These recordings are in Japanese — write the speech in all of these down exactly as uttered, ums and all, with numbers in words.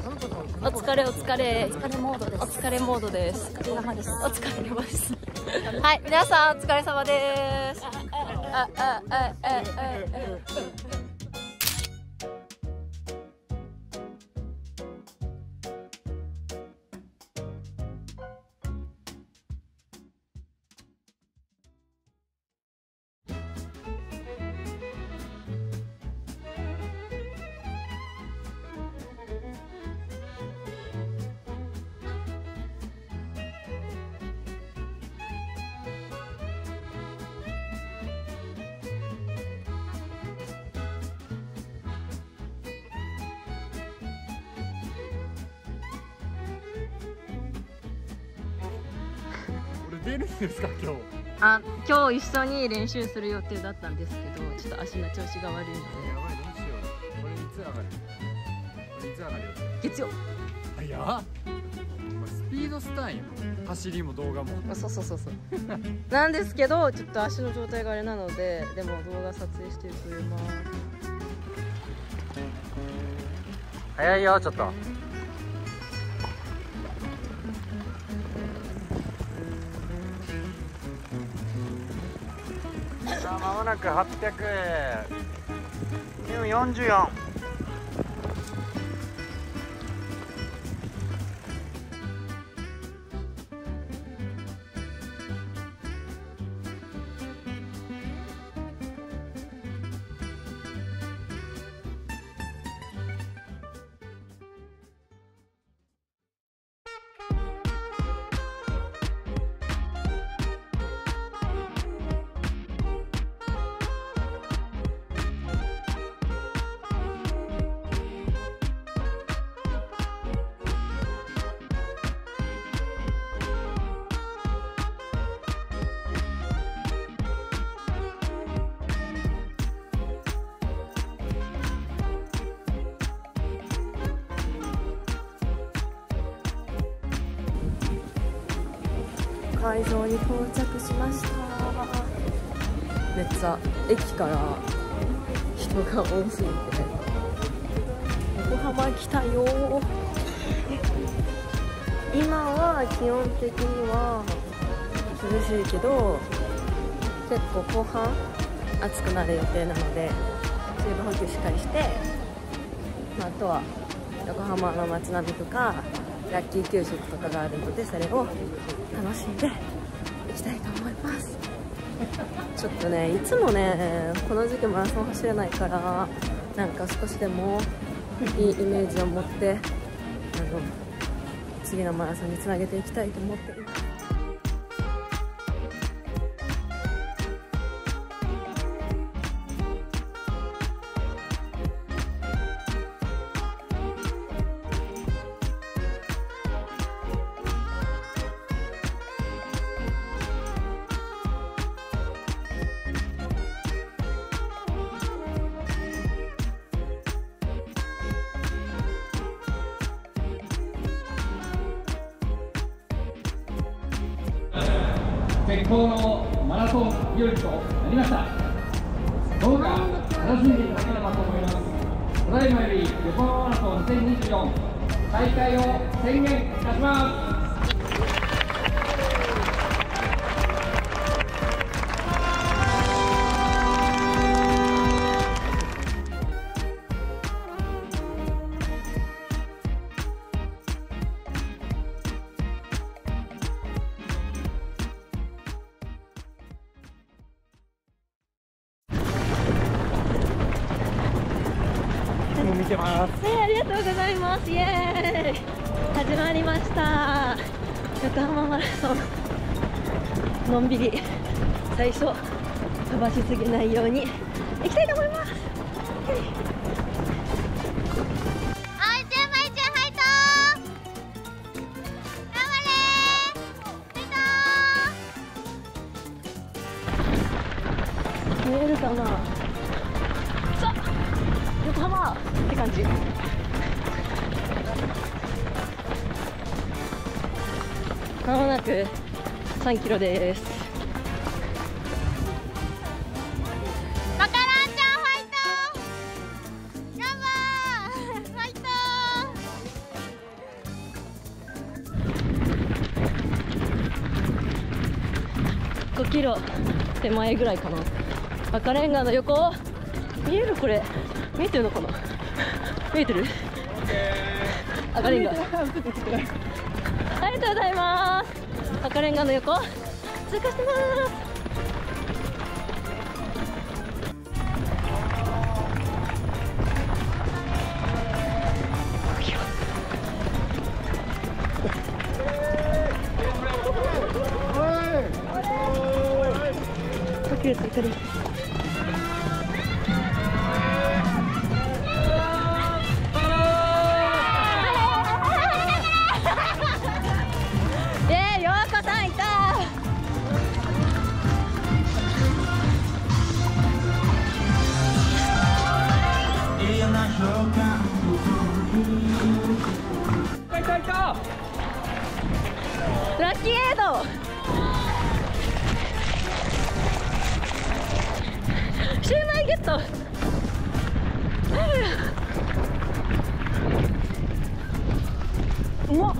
お疲れお疲れ。お疲れモードです。お疲れモードです。お疲れ様です。お疲れ様です。はい、皆さんお疲れ様です。ああああああ。 出るんですか今日？ あ、今日一緒に練習する予定だったんですけど、ちょっと足の調子が悪いので。 やばい、どうしよう。これいつ上がる？これいつ上がるよ？ 月曜。 早っ。スピードスターやん。走りも動画も。 あ、そうそうそうそう。なんですけど、ちょっと足の状態があれなので、でも動画撮影してくれます。 早いよ、ちょっと。さあ、間もなくはっぴゃく。よんじゅうよん。 会場に到着しました。めっちゃ駅から人が多すぎて横浜来たよ。今は基本的には涼しいけど結構後半暑くなる予定なので水分補給しっかりして、まあ、あとは横浜の街並みとかラッキー給食とかがあるのでそれを楽しんでいきたいと思います。ちょっとね、いつもねこの時期マラソン走れないからなんか少しでもいいイメージを持ってあの次のマラソンにつなげていきたいと思っています。 絶好のマラソン日和となりました。どうか楽しんでいただければと思います。ただいまより横浜マラソンにせんにじゅうよん大会を宣言いたします。 見てます。 はい、ありがとうございます。イエーイ、始まりました。横浜マラソン、のんびり最初飛ばしすぎないように行きたいと思います。 あいちゃん、まいちゃん、入ったー。頑張れー。出たー。 見えるかな。さあ、横浜って感じ。まもなくさんキロです。 マカランちゃん、ファイトー。頑張ー。ファイトー。 ごキロ手前ぐらいかな。赤レンガの横、見える？これ見えてるのかな？見えてる？赤レンガ。ありがとうございます。赤レンガの横通過してます。切れてくる。えー、ようこさんいた。 いたいた。 ラッキーエイド。シューマイゲット。うまっ。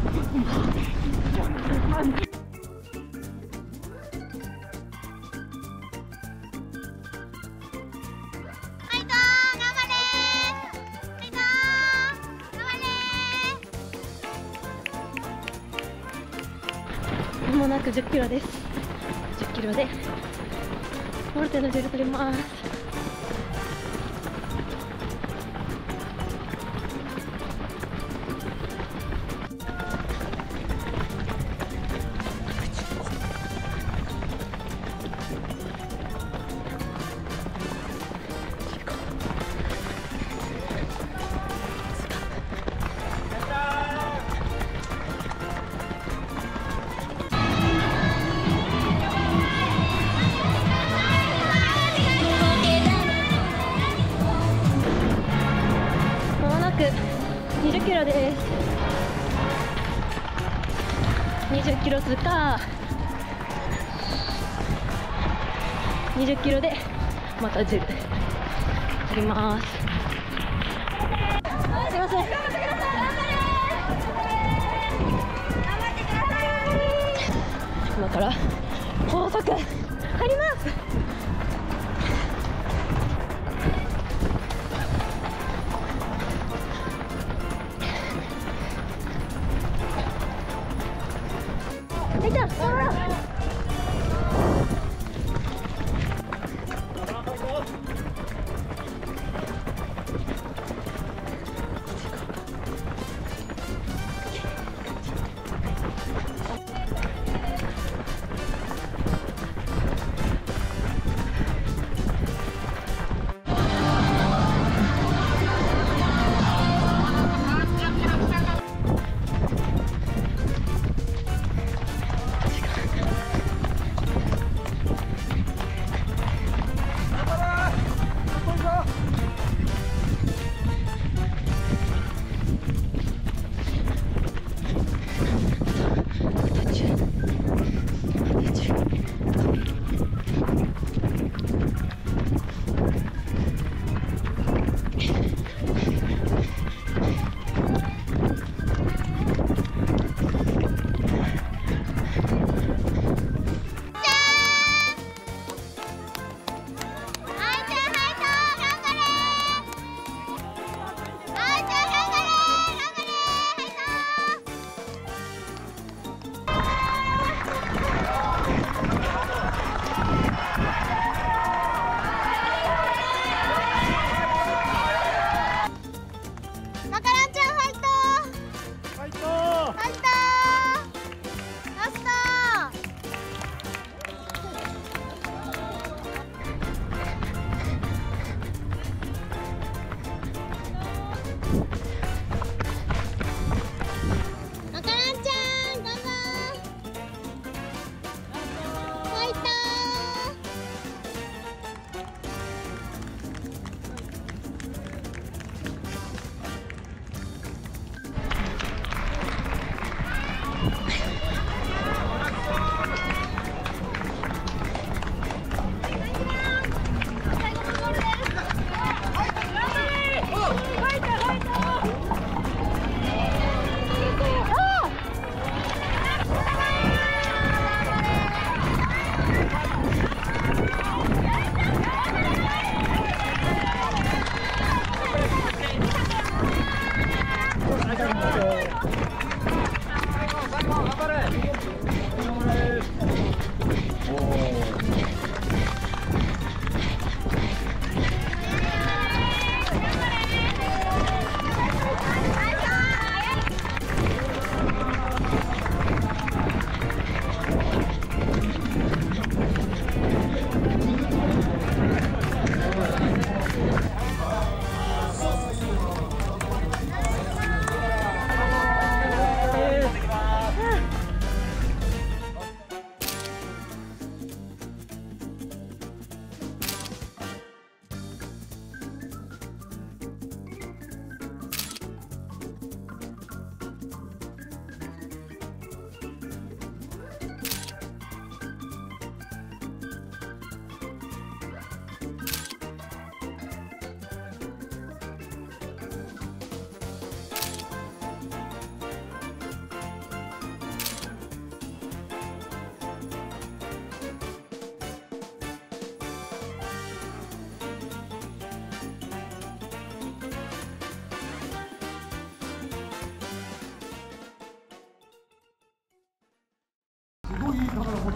まもなくじゅっキロです。じゅっキロでモルテのジェル取ります。にじゅっキロです。にじゅっキロ通過。にじゅっキロでまたジェル取ります。すいません。今から高速入ります。いた。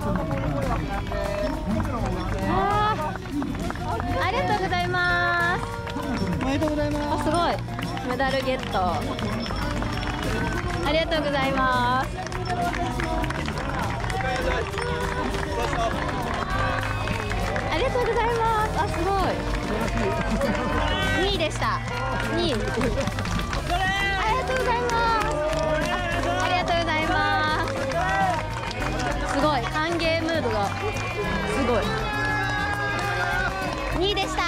あありがとうございます。 おめでとうございます。 あ、すごい。メダルゲット。ありがとうございます。ありがとうございます。あ、すごい。にいでした。にい。ありがとうございます。ありがとうございます。すごい歓迎ムードがすごい。にいでした。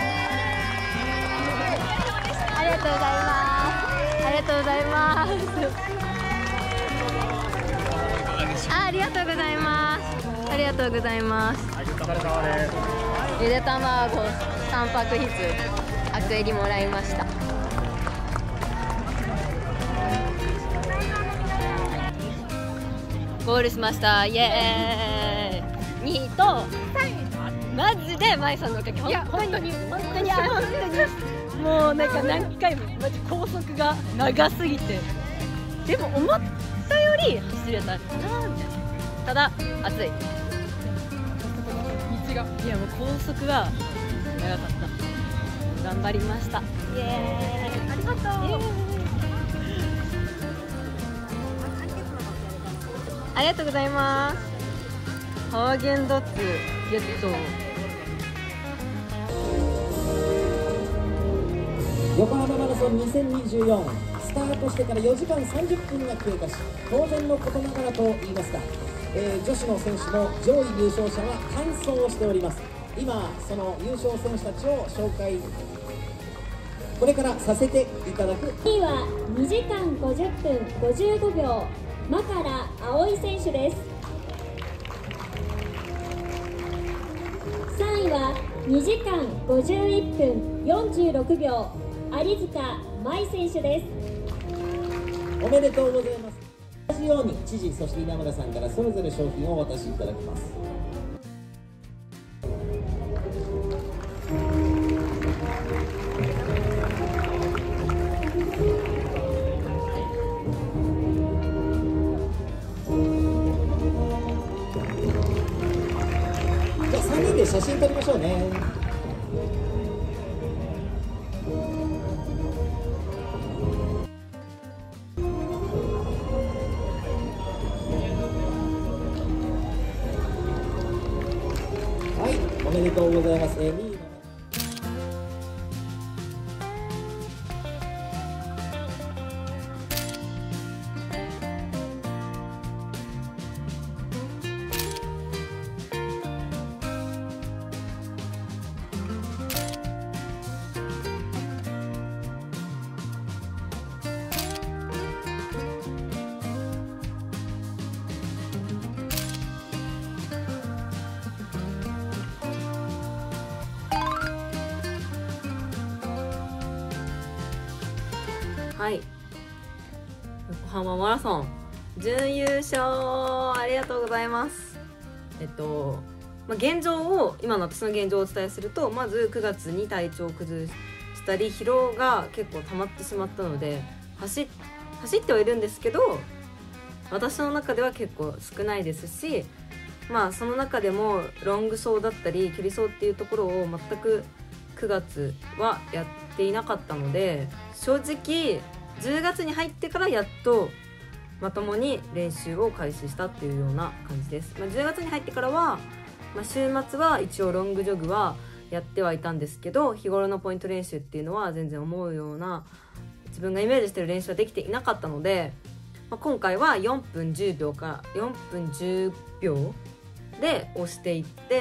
ありがとうございます。ありがとうございます。あ、ありがとうございます。ありがとうございます。ゆで卵タンパク質アクエリもらいました。ゴールしました。イエーイ。にいとマジでマイさんのおかげ。いや本当に本当に本当にもうなんか何回もマジ高速が長すぎて、でも思ったより走れたなみたいな。ただ暑い。道がいやもう高速が長かった。頑張りました。イエーイ。ありがとう。ありがとうございます。ハーゲンダッツゲット。 横浜マラソンにせんにじゅうよん、スタートしてからよじかんさんじゅっぷんが経過し、当然のことながらと言いますか、えー、女子の選手の上位優勝者は完走をしております。今その優勝選手たちを紹介これからさせていただく。 にいはにじかんごじゅっぷんごじゅうごびょう、マカラ葵選手です。さんいはにじかんごじゅういっぷんよんじゅうろくびょう、有塚舞選手です。 おめでとうございます。同じように知事、そして稲村さんからそれぞれ商品をお渡しいただきます。じゃあさんにんで写真撮りましょうね。はい、おめでとうございます。えー、にいのはい、横浜マラソン準優勝ありがとうございます。えっと、まあ、現状を今の私の現状をお伝えすると、まずくがつに体調を崩したり疲労が結構溜まってしまったので走走ってはいるんですけど、私の中では結構少ないですし、まあその中でもロング走だったり距離走っていうところを全くくがつはやっていなかったので、正直じゅうがつに入ってからやっとまともに練習を開始したっていうような感じです。まあ、じゅうがつに入ってからは、まあ、週末は一応ロングジョグはやってはいたんですけど、日頃のポイント練習っていうのは全然思うような自分がイメージしてる練習はできていなかったので、まあ、今回はよんぷんじゅうびょうからよんぷんじゅうびょうで押していって、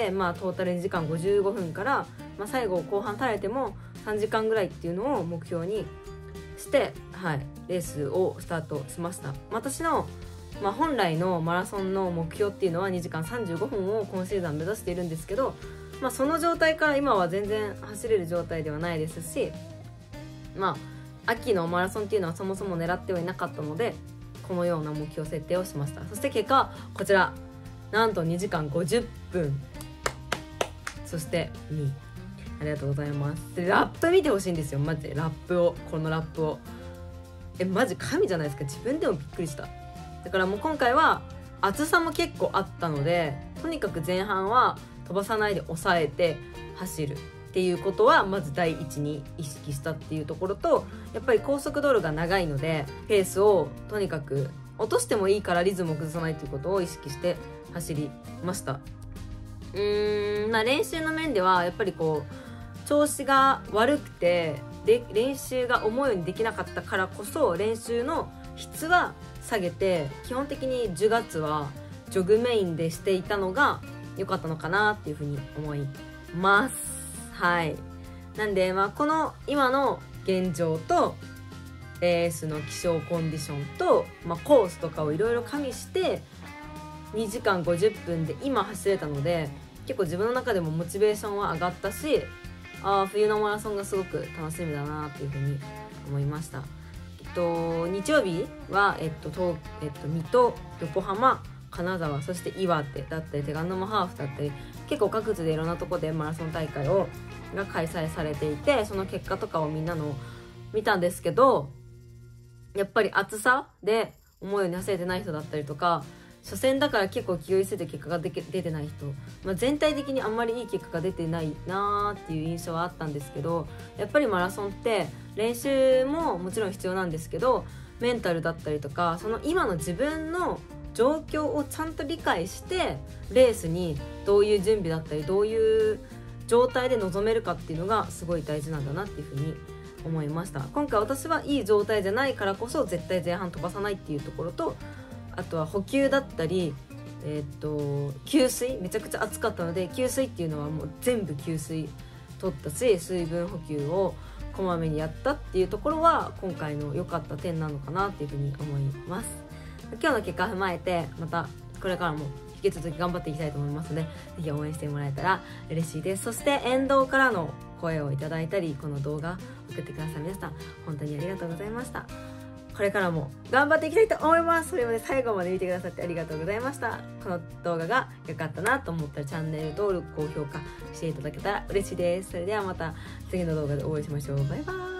まあ、トータルにじかんごじゅうごふんから、まあ、最後後半耐えてもさんじかんぐらいっていうのを目標にして、はい、レースをスタートしました。私の、まあ、本来のマラソンの目標っていうのはにじかんさんじゅうごふんを今シーズン目指しているんですけど、まあ、その状態から今は全然走れる状態ではないですし、まあ、秋のマラソンっていうのはそもそも狙ってはいなかったので、このような目標設定をしました。そして結果こちら、なんとにじかんごじゅっぷん、そしてにい、ありがとうございます。でラップ見てほしいんですよ、マジでラップを、このラップを、えマジ神じゃないですか。自分でもびっくりした。だからもう今回は厚さも結構あったので、とにかく前半は飛ばさないで抑えて走るっていうことはまず第一に意識したっていうところと、やっぱり高速道路が長いのでペースをとにかく落としてもいいからリズムを崩さないっていうことを意識して走りました。うーんまあ練習の面ではやっぱりこう調子が悪くてで練習が思うようにできなかったからこそ、練習の質は下げて基本的にじゅうがつはジョグメインでしていたのが良かったのかなっていうふうに思います。はい。なんで、まあ、この今の現状とレースの気象コンディションと、まあ、コースとかをいろいろ加味してにじかんごじゅっぷんで今走れたので、結構自分の中でもモチベーションは上がったし、あ冬のマラソンがすごく楽しみだなっていうふうに思いました。えっと、日曜日は、えっと東えっと、水戸、横浜、金沢、そして岩手だったり手賀沼ハーフだったり、結構各地でいろんなとこでマラソン大会をが開催されていて、その結果とかをみんなの見たんですけど、やっぱり暑さで思うように走れてない人だったりとか、初戦だから結構気負い捨てて結果がでけ出てない人、まあ、全体的にあんまりいい結果が出てないなーっていう印象はあったんですけど、やっぱりマラソンって練習ももちろん必要なんですけど、メンタルだったりとか、その今の自分の状況をちゃんと理解してレースにどういう準備だったりどういう状態で臨めるかっていうのがすごい大事なんだなっていうふうに思いました。今回私はいい状態じゃないからこそ絶対前半飛ばさないっていうところと、あとは補給だったり、えー、っと給水、めちゃくちゃ暑かったので給水っていうのはもう全部給水取ったし、水分補給をこまめにやったっていうところは今回の良かった点なのかなっていうふうに思います。今日の結果を踏まえてまたこれからも引き続き頑張っていきたいと思いますので、ぜひ応援してもらえたら嬉しいです。そして沿道からの声をいただいたり、この動画送ってください皆さん本当にありがとうございました。これからも頑張っていきたいと思います。それまで最後まで見てくださってありがとうございました。この動画が良かったなと思ったらチャンネル登録、高評価していただけたら嬉しいです。それではまた次の動画でお会いしましょう。バイバーイ。